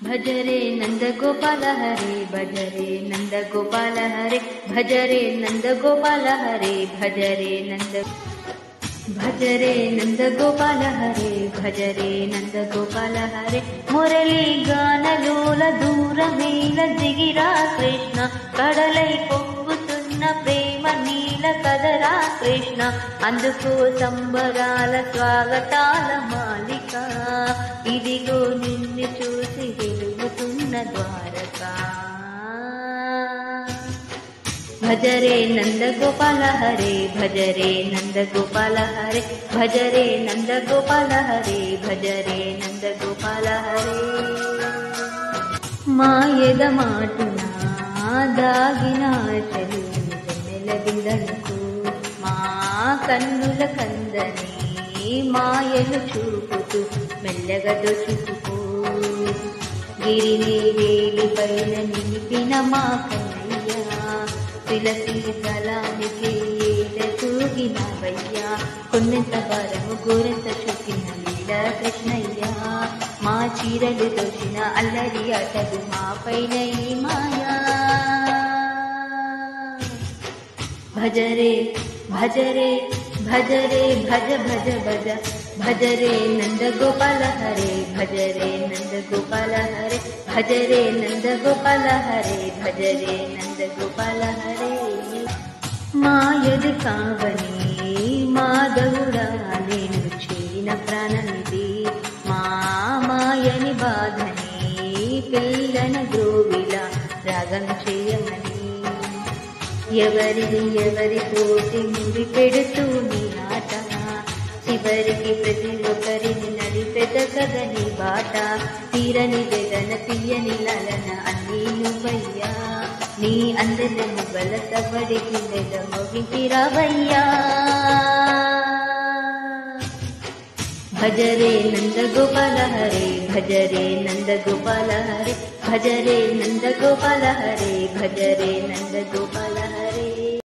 भजरे नंद गोपाल हरे भजरे नंद गोपाल हरे भजरे नंद गोपाल हरे भजरे नंद गोपाल हरे भजरे नंद गोपाल हरे मुरली गानलोल दूर मेल దిగిరా కృష్ణ కడలై పొంగుతున్న ప్రేమ నీల కదరా కృష్ణ అందుకో సంబరాల స్వాగతాల మాలిక ఇదిగో నిన్ను చూసి వెలుగుతున్న ద్వారకా भजरे नंद गोपाल हरे भजरे नंद गोपाल हरे भजरे नंद गोपाल हरे भजरे नंद गोपाल हरे मायद माटुना दागिन आशలు వెన్నెలవిందనుకు మా కన్నుల కందని మాయలు చూపుతూ మెల్లగా దోచుకుపో గిరిని వేలిపైన నిలిపిన మా కన్నయ్య తులసి దళానికి తూగినవయ్యా కొన్నెంత భారము గోరెంత చూపిన లీల కృష్ణయ్య మా చీరలు దోచిన అల్లరి అటలు మా పైన ఈ మాయా భజరే భజరే భజరే భజ భజ భజ भजरे नंद गोपाल हरे भजरे नंद गोपाल हरे भजरे नंद गोपाल हरे भजरे नंद गोपाल हरे मायद कावनी माधवुड़ा नेनु చేరిన ప్రాణనిధి మా మాయని బాధని పిల్లన గ్రోవిల రాగం చేయమని ఎవరితోటి ముడి పెడుతూ నీ ఆట చివరికి ప్రతి ఒక్కరిని నడిపెద కదని బాట తీరని వేదన తీయని లలన అన్నీ నువ్వయ్యా నీ అందరము బలసబడికి నెలమొగికి రావయ్యా భజరే నంద గోపాల హరే భజరే నంద గోపాల హరే భజరే నంద గోపాల హరే భజరే నంద గోపాల హరే